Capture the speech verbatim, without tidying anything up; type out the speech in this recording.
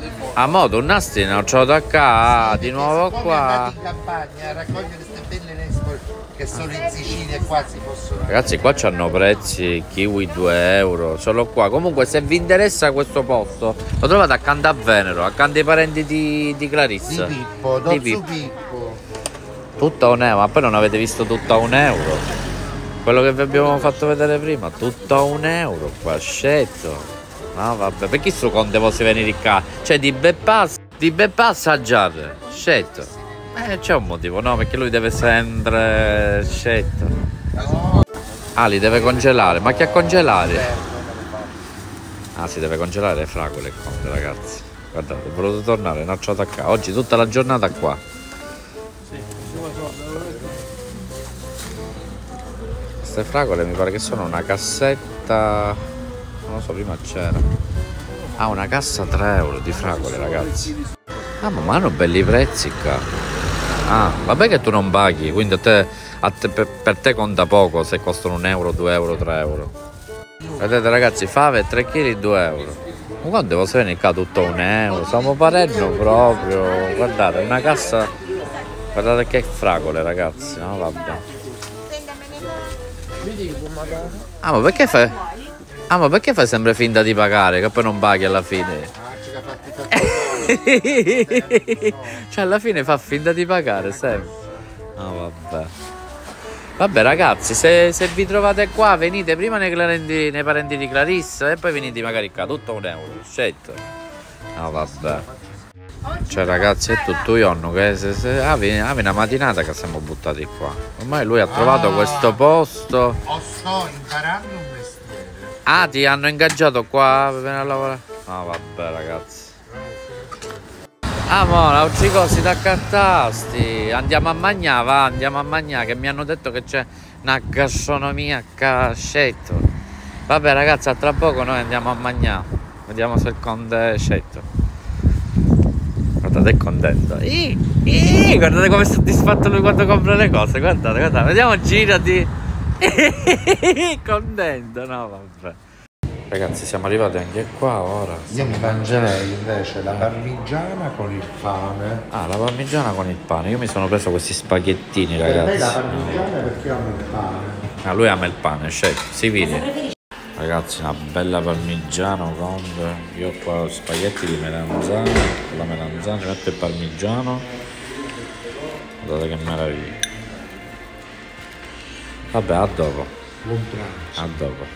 A modo un nastino, ce l'ho da qua, di nuovo qua. in campagna a raccogliere queste belle nespole che sono in Sicilia e qua si possono. Ragazzi, qua c'hanno prezzi, kiwi due euro, solo qua. Comunque se vi interessa questo posto, lo trovate accanto a Venero, accanto ai parenti di, di Clarissa. Di Pippo, Di Dozzo Pippo. Pippo. Tutto a un euro, ma poi non avete visto tutto a un euro. Quello che vi abbiamo fatto vedere prima, tutto a un euro qua, scelto. No vabbè, perché sto conte posso venire qua? Cioè di Beppas, di Beppas assaggiate, scelto. Eh c'è un motivo, no? Perché lui deve sempre scelto. Ah, li deve congelare, ma che a congelare? Ah, si deve congelare le fragole il conte, ragazzi. Guardate, ho voluto tornare, non c'ho da qua. Oggi tutta la giornata qua. Queste fragole mi pare che sono una cassetta, non lo so, prima c'era. Ah, una cassa tre euro di fragole, ragazzi. Ah, ma hanno belli prezzi qua. Ah, vabbè che tu non paghi, quindi a te, a te, per, per te conta poco se costano un euro, due euro, tre euro. Vedete ragazzi, fave tre chili, due euro. Ma quando devo venire qua tutto un euro? Stiamo parendo proprio. Guardate, una cassa. Guardate che fragole, ragazzi. No, vabbè. Ah, ma perché fai? Ah, ma perché fai sempre finta di pagare? Che poi non paghi alla fine? Cioè, alla fine fa finta di pagare sempre. No, vabbè. Vabbè ragazzi, se, se vi trovate qua, venite prima nei, clarenti, nei parenti di Clarissa e poi venite magari qua, tutto un euro, scelto. No vabbè. Cioè ragazzi, è tutto io che se, se, ah, viene, ah, una mattinata che siamo buttati qua. Ormai lui ha trovato ah, questo posto. Oh, sto imparando un mestiere. Ah, ti hanno ingaggiato qua per venire a lavorare? No vabbè ragazzi. Ah, mo, la cosi da cartasti. Andiamo a mangiare, va, andiamo a mangiare, che mi hanno detto che c'è una gastronomia a scelto. Vabbè ragazzi, a tra poco noi andiamo a mangiare. Vediamo se il conte è scelto. Guardate, è contento. Ih, ih, guardate come è soddisfatto lui quando compra le cose. Guardate, guardate, vediamo, girati. Contento, no vabbè. Ragazzi, siamo arrivati anche qua ora. Io mi mangerei invece la parmigiana con il pane. Ah, la parmigiana con il pane. Io mi sono preso questi spaghettini, Per ragazzi. me la parmigiana perché amo il pane. Ah, lui ama il pane, scelto. Si vede. Ragazzi, una bella parmigiana con... Io ho qua spaghetti di melanzane. Con la melanzana ci metto il parmigiano. Guardate che meraviglia. Vabbè, a dopo. Buon pranzo. A dopo.